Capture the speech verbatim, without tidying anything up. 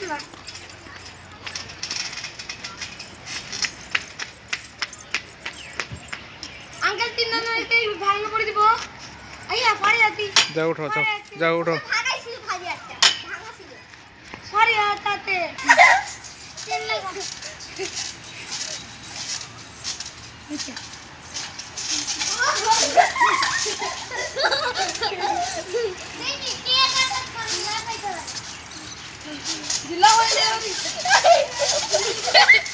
uncle तीन ना के भाग में पड़ दिबो आइया फाड़ी आती जा उठो जा जा उठो भागा इसलिए फाड़ी आती भागा सीधे फाड़ी आताते तीन लगा अच्छा नहीं नहीं के का करना है जिला वाले